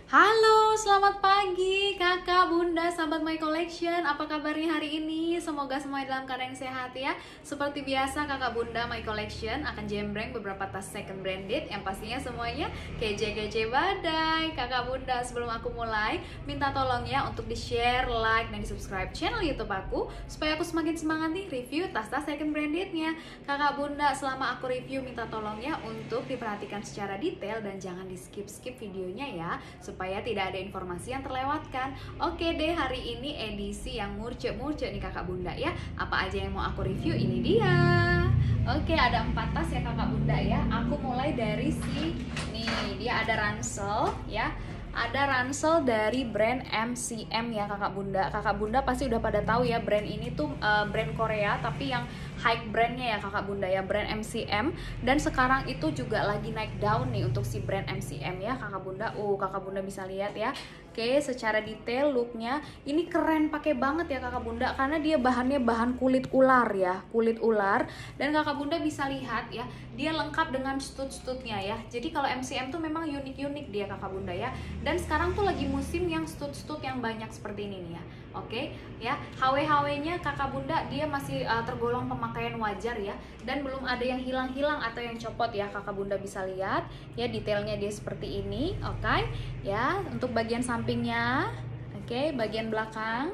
Halo, selamat pagi kakak, bunda, sahabat My Collection. Apa kabarnya hari ini? Semoga semua dalam keadaan sehat ya. Seperti biasa kakak bunda My Collection akan jembreng beberapa tas second branded yang pastinya semuanya kece-kece badai. Kakak bunda, sebelum aku mulai, minta tolong ya untuk di-share, like, dan di-subscribe channel YouTube aku supaya aku semakin semangat nih review tas-tas second brandednya. Kakak bunda, selama aku review minta tolong ya untuk diperhatikan secara detail dan jangan di-skip-skip videonya ya, supaya tidak ada informasi yang terlewatkan. Oke deh, hari ini edisi yang murce-murce nih kakak bunda ya. Apa aja yang mau aku review, ini dia. Oke, ada 4 tas ya kakak bunda ya. Aku mulai dari nih, dia ada ransel ya. Ada ransel dari brand MCM ya kakak bunda. Kakak bunda pasti udah pada tahu ya, brand ini tuh brand Korea tapi yang high brandnya ya kakak bunda ya, brand MCM. Dan sekarang itu juga lagi naik daun nih untuk si brand MCM ya kakak bunda. Kakak bunda bisa lihat ya. Oke, secara detail looknya ini keren, pakai banget ya kakak bunda, karena dia bahannya bahan kulit ular ya, kulit ular. Dan kakak bunda bisa lihat ya, dia lengkap dengan stud-studnya ya. Jadi kalau MCM tuh memang unik-unik dia kakak bunda ya. Dan sekarang tuh lagi musim yang stud-stud yang banyak seperti ini nih ya. Oke ya, HW-HW-nya kakak bunda dia masih tergolong pemakaian wajar ya, dan belum ada yang hilang-hilang atau yang copot ya. Kakak bunda bisa lihat ya, detailnya dia seperti ini. Oke ya, untuk bagian sampingnya, oke, bagian belakang,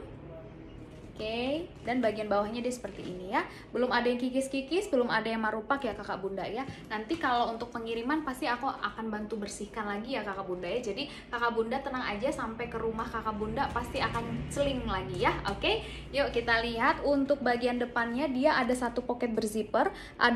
oke, dan bagian bawahnya dia seperti ini ya. Belum ada yang kikis-kikis, belum ada yang marupak ya kakak bunda ya. Nanti kalau untuk pengiriman pasti aku akan bantu bersihkan lagi ya kakak bunda ya. Jadi kakak bunda tenang aja, sampai ke rumah kakak bunda pasti akan seling lagi ya. Oke, yuk kita lihat untuk bagian depannya. Dia ada satu pocket berzipper,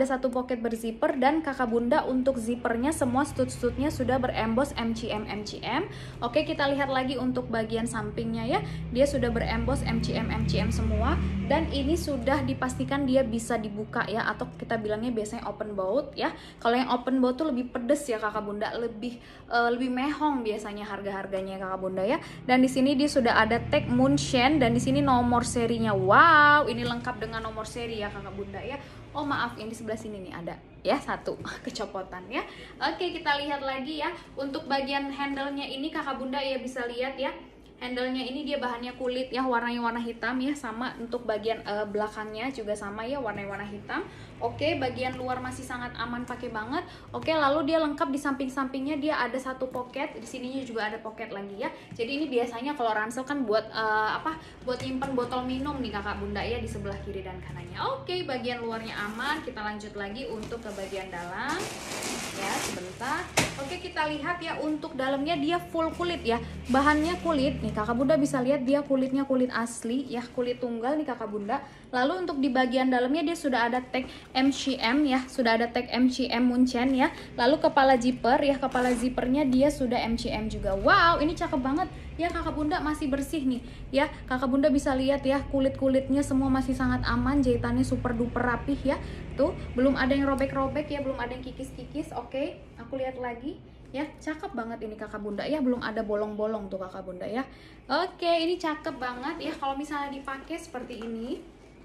dan kakak bunda untuk zippernya semua stud-studnya sudah berembos MCM. Oke, kita lihat lagi untuk bagian sampingnya ya. Dia sudah berembos MCM semua, dan ini sudah dipastikan dia bisa dibuka ya, atau kita bilangnya biasanya open boat ya. Kalau yang open boat tuh lebih pedes ya kakak bunda, lebih mehong biasanya harga-harganya kakak bunda ya. Dan di sini dia sudah ada tag Moonshine, dan di sini nomor serinya. Wow, ini lengkap dengan nomor seri ya kakak bunda ya. Oh maaf, yang di sebelah sini nih ada ya, satu kecopotan ya. Oke, kita lihat lagi ya. Untuk bagian handle-nya ini kakak bunda ya bisa lihat ya. Handle-nya ini dia bahannya kulit ya, warnanya warna hitam ya, sama untuk bagian belakangnya juga sama ya, warna hitam. Oke, bagian luar masih sangat aman, pakai banget. Oke, lalu dia lengkap di samping-sampingnya dia ada satu pocket, di sininya juga ada pocket lagi ya. Jadi ini biasanya kalau ransel kan buat buat nyimpen botol minum nih kakak bunda ya, di sebelah kiri dan kanannya. Oke, bagian luarnya aman. Kita lanjut lagi untuk ke bagian dalam ya, sebentar. Oke, kita lihat ya, untuk dalamnya dia full kulit ya, bahannya kulit nih kakak bunda bisa lihat, dia kulitnya kulit asli ya, kulit tunggal nih kakak bunda. Lalu untuk di bagian dalamnya dia sudah ada tag MCM ya, sudah ada tag MCM Moonshine ya. Lalu kepala zipper ya, kepala zippernya dia sudah MCM juga. Wow, ini cakep banget ya kakak bunda, masih bersih nih ya. Kakak bunda bisa lihat ya, kulit-kulitnya semua masih sangat aman, jahitannya super duper rapih ya. Tuh, belum ada yang robek-robek ya, belum ada yang kikis-kikis. Oke, aku lihat lagi ya, cakep banget ini kakak bunda ya, belum ada bolong-bolong tuh kakak bunda ya. Oke, ini cakep banget ya kalau misalnya dipakai seperti ini.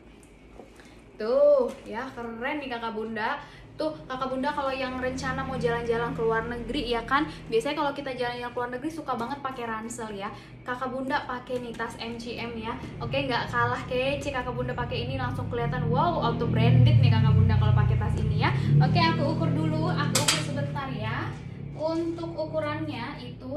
Tuh ya, keren nih kakak bunda. Tuh kakak bunda kalau yang rencana mau jalan-jalan ke luar negeri ya kan, biasanya kalau kita jalan-jalan ke luar negeri suka banget pakai ransel ya. Kakak bunda pakai nih tas MCM ya. Oke, nggak kalah kece, kakak bunda pakai ini langsung kelihatan wow, auto branded nih kakak bunda kalau pakai tas ini ya. Oke, aku ukur dulu, aku ukur sebentar ya. Untuk ukurannya itu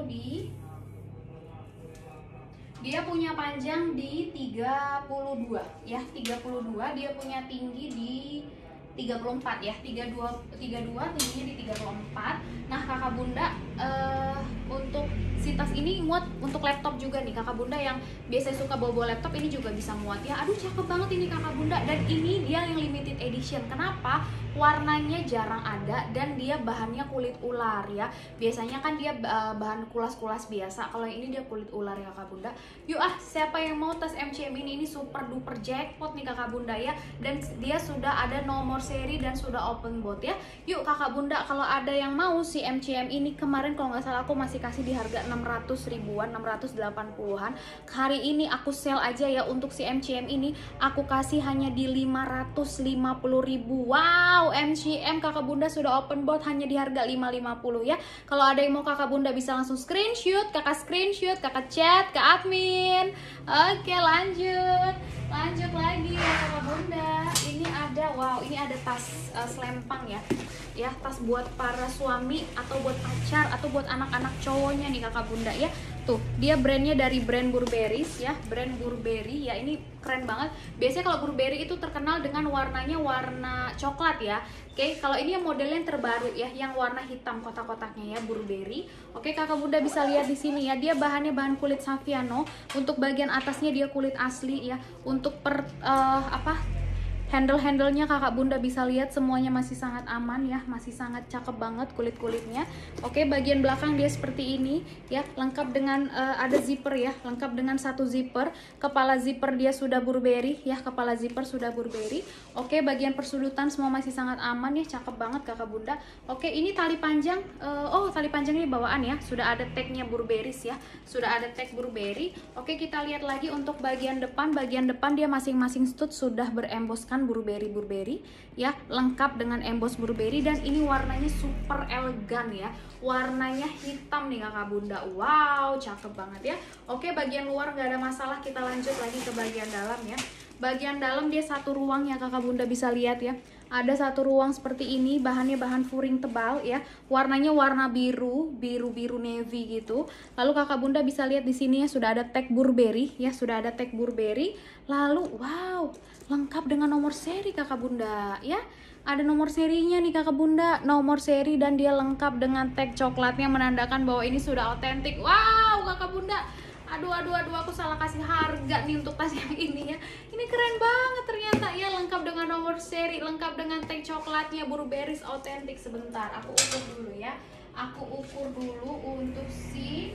dia punya panjang di 32 ya, 32. Dia punya tinggi di 34 ya, 32 tingginya di 34. Nah kakak bunda, untuk si tas ini muat untuk laptop juga nih kakak bunda, yang biasanya suka bawa laptop ini juga bisa muat ya. Aduh cakep banget ini kakak bunda, dan ini dia yang limited edition. Kenapa? Warnanya jarang ada, dan dia bahannya kulit ular ya. Biasanya kan dia bahan kulas-kulas biasa, kalau ini dia kulit ular ya kakak bunda. Yuk siapa yang mau tas MCM ini super duper jackpot nih kakak bunda ya. Dan dia sudah ada nomor seri dan sudah open boat ya. Yuk kakak bunda, kalau ada yang mau si MCM ini, kemarin kalau nggak salah aku masih kasih di harga 600 ribuan, 680-an. Hari ini aku sell aja ya, untuk si MCM ini aku kasih hanya di 550 ribu. Wow, Wow, MCM kakak bunda sudah open bot hanya di harga 550 ya. Kalau ada yang mau kakak bunda bisa langsung screenshot, kakak chat ke admin. Oke, lanjut lagi ya kakak bunda. Ini ada, wow, ini ada tas selempang ya. Ya, tas buat para suami atau buat pacar atau buat anak-anak cowoknya nih kakak bunda ya. Tuh, dia brandnya dari brand Burberry ya, brand Burberry ya. Ini keren banget. Biasanya kalau Burberry itu terkenal dengan warnanya warna coklat ya. Oke, kalau ini yang modelnya yang terbaru ya, yang warna hitam kotak-kotaknya ya, Burberry. Oke, kakak bunda bisa lihat di sini ya, dia bahannya bahan kulit Saffiano. Untuk bagian atasnya dia kulit asli ya. Untuk handle-handlenya kakak bunda bisa lihat semuanya masih sangat aman ya, masih sangat cakep banget kulit-kulitnya. Oke, bagian belakang dia seperti ini ya, lengkap dengan ada zipper ya, lengkap dengan satu zipper. Kepala zipper dia sudah Burberry ya, kepala zipper sudah Burberry. Oke, bagian persudutan semua masih sangat aman ya, cakep banget kakak bunda. Oke, ini tali panjang, tali panjang ini bawaan ya, sudah ada tagnya Burberry ya, sudah ada tag Burberry. Oke, kita lihat lagi untuk bagian depan dia masing-masing stud sudah beremboskan Burberry ya, lengkap dengan emboss Burberry, dan ini warnanya super elegan ya, warnanya hitam nih kakak bunda. Wow, cakep banget ya. Oke, bagian luar nggak ada masalah, kita lanjut lagi ke bagian dalam ya. Bagian dalam dia satu ruang ya kakak bunda bisa lihat ya, ada satu ruang seperti ini, bahannya bahan furing tebal ya, warnanya warna biru navy gitu. Lalu kakak bunda bisa lihat di sini ya, sudah ada tag Burberry ya, sudah ada tag Burberry. Lalu wow, lengkap dengan nomor seri kakak bunda ya, ada nomor serinya nih kakak bunda, nomor seri, dan dia lengkap dengan tag coklatnya menandakan bahwa ini sudah otentik. Wow kakak bunda, aduh aku salah kasih harga nih untuk tas yang ini ya. Ini keren banget ternyata ya, lengkap dengan nomor seri, lengkap dengan tag coklatnya, Burberry otentik. Sebentar, aku ukur dulu ya, aku ukur dulu untuk si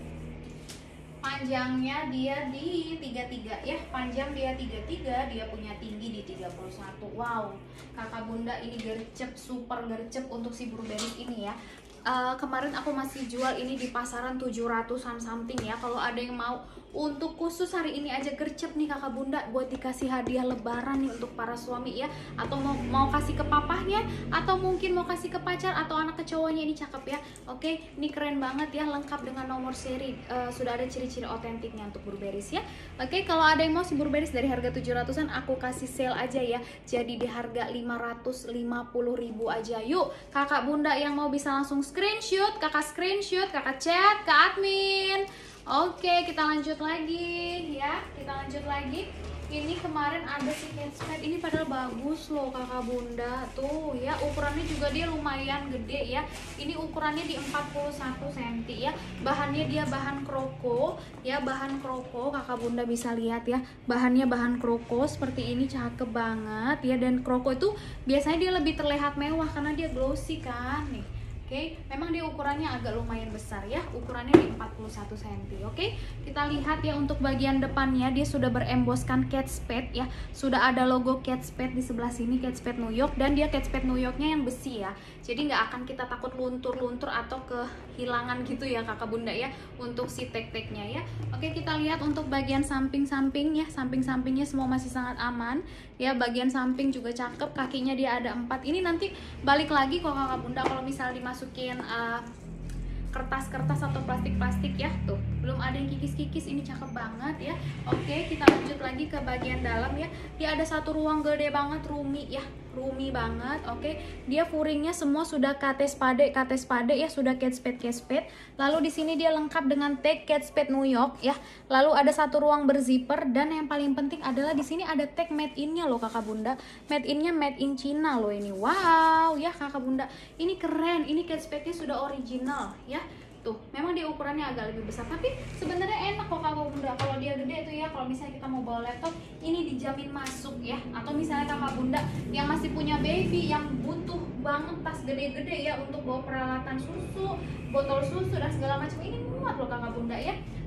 panjangnya. Dia di 33 ya, panjang dia 33, dia punya tinggi di 31. Wow kakak bunda, ini gercep, super gercep untuk si Burberry ini ya. Kemarin aku masih jual ini di pasaran 700-an something ya. Kalau ada yang mau untuk khusus hari ini aja gercep nih kakak bunda, buat dikasih hadiah lebaran nih untuk para suami ya, atau mau kasih ke papahnya, atau mungkin mau kasih ke pacar atau anak ke cowoknya, ini cakep ya. Oke, ini keren banget ya, lengkap dengan nomor seri, sudah ada ciri-ciri otentiknya untuk Burberry ya. Oke, kalau ada yang mau si Burberry dari harga 700-an, aku kasih sale aja ya, jadi di harga 550.000 aja. Yuk kakak bunda yang mau bisa langsung screenshot, kakak chat ke admin. Oke, kita lanjut lagi ya, ini kemarin ada si catspad ini, padahal bagus loh kakak bunda tuh ya, ukurannya juga dia lumayan gede ya. Ini ukurannya di 41 cm ya, bahannya dia bahan kroko ya, bahan kroko kakak bunda bisa lihat ya, bahannya bahan kroko seperti ini, cakep banget ya. Dan kroko itu biasanya dia lebih terlihat mewah karena dia glossy kan nih. Oke, memang dia ukurannya agak lumayan besar ya, ukurannya di 41 cm. Oke, kita lihat ya untuk bagian depannya, dia sudah beremboskan catspad ya, sudah ada logo catspad di sebelah sini, catspad New York, dan dia catspad New Yorknya yang besi ya, jadi nggak akan kita takut luntur-luntur atau kehilangan gitu ya kakak bunda ya, untuk si tag-tagnya ya. Oke, kita lihat untuk bagian samping-samping ya, samping-sampingnya semua masih sangat aman ya, bagian samping juga cakep, kakinya dia ada 4. Ini nanti balik lagi kok kakak bunda kalau misalnya dimasukin kertas-kertas atau plastik-plastik ya. Tuh, belum ada yang kikis-kikis, ini cakep banget ya. Oke, kita lanjut lagi ke bagian dalam ya. Dia ada satu ruang gede banget, roomy ya, roomy banget. Oke, dia furingnya semua sudah kate spade ya, sudah catspad. Lalu di sini dia lengkap dengan tag catspad New York ya. Lalu ada satu ruang berzipper, dan yang paling penting adalah di sini ada tag made in-nya loh kakak bunda. Made in-nya made in China loh ini. Wow ya kakak bunda, ini keren. Ini catspadnya sudah original ya. Tuh, memang dia ukurannya agak lebih besar, tapi sebenarnya enak kok kakak bunda. Kalau dia gede tuh ya, kalau misalnya kita mau bawa laptop, ini dijamin masuk ya. Atau misalnya kakak bunda yang masih punya baby, yang butuh banget tas gede-gede ya untuk bawa peralatan susu, botol susu dan segala macam, ini muat loh kakak bunda ya.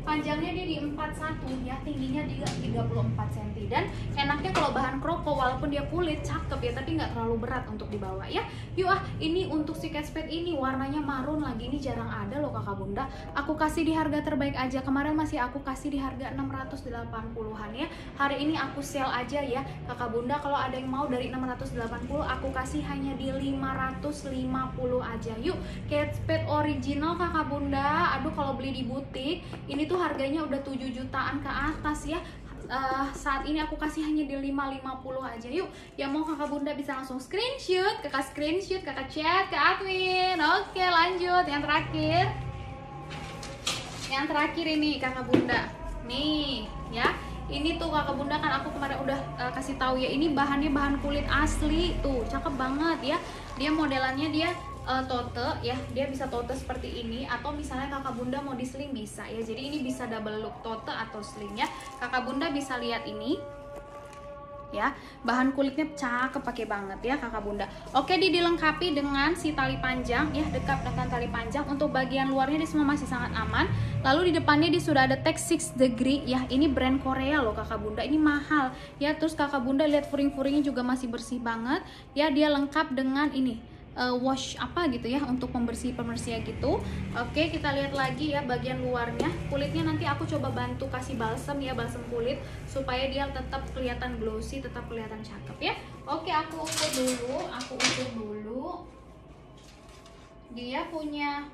panjangnya dia di 41 ya, tingginya dia 34 cm. Dan enaknya kalau bahan kroko walaupun dia kulit cakep ya, tapi nggak terlalu berat untuk dibawa ya. Yuk ini untuk si cat spade ini warnanya marun lagi, ini jarang ada loh kakak bunda. Aku kasih di harga terbaik aja, kemarin masih aku kasih di harga 680-an ya. Hari ini aku sale aja ya kakak bunda. Kalau ada yang mau dari 680 aku kasih hanya di 550 aja. Yuk, cat spade original kakak bunda. Aduh, kalau beli di butik ini tuh harganya udah 7 jutaan ke atas ya. Saat ini aku kasih hanya di 550 aja. Yuk, yang mau kakak bunda bisa langsung screenshot, kakak chat ke admin. Oke, lanjut yang terakhir. Yang terakhir ini kakak bunda. Nih, ya. Ini tuh kakak bunda kan aku kemarin udah kasih tahu ya, ini bahannya bahan kulit asli. Tuh, cakep banget ya. Dia modelannya dia tote ya, dia bisa tote seperti ini, atau misalnya kakak bunda mau di sling bisa ya. Jadi ini bisa double look tote atau sling ya. Kakak bunda bisa lihat ini ya, bahan kulitnya cakep pakai banget ya kakak bunda. Oke, dilengkapi dengan si tali panjang ya, dekat dengan tali panjang. Untuk bagian luarnya dia semua masih sangat aman. Lalu di depannya dia sudah ada tag 6 degree ya, ini brand Korea loh kakak bunda, ini mahal ya. Terus kakak bunda lihat furing-furingnya juga masih bersih banget ya. Dia lengkap dengan ini wash apa gitu ya, untuk pembersih gitu. Oke, kita lihat lagi ya bagian luarnya. Kulitnya nanti aku coba bantu kasih balsam ya, balsam kulit supaya dia tetap kelihatan glossy, tetap kelihatan cakep ya. Oke, aku ukur dulu. Dia punya,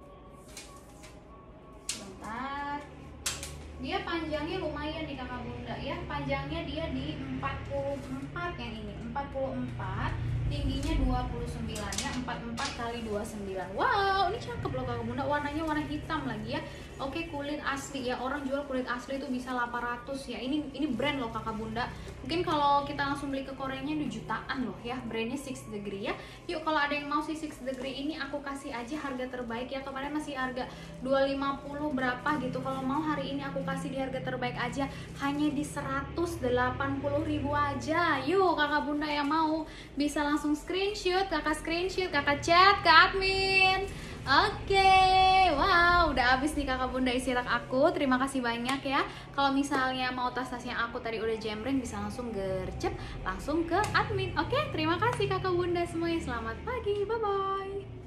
sebentar, dia panjangnya lumayan nih kakak bunda ya. Panjangnya dia di 44 yang ini, 44, tingginya 29 ya, 44 kali 29. Wow, ini cakep loh kakak bunda, warnanya warna hitam lagi ya. Oke, kulit asli ya, orang jual kulit asli itu bisa 800 ya. Ini brand loh kakak bunda. Mungkin kalau kita langsung beli ke Koreanya 2 jutaan loh ya. Brandnya 6 degree ya. Yuk, kalau ada yang mau si 6 degree ini aku kasih aja harga terbaik ya. Kemarin masih harga 250 berapa gitu. Kalau mau hari ini aku kasih di harga terbaik aja hanya di 180.000 aja. Yuk, kakak bunda yang mau bisa langsung screenshot, kakak chat ke admin. Oke, wow, udah habis nih kakak bunda isi rak aku. Terima kasih banyak ya. Kalau misalnya mau tas-tasnya aku tadi udah jembreng, bisa langsung gercep langsung ke admin. Oke, terima kasih kakak bunda semuanya. Selamat pagi, bye bye.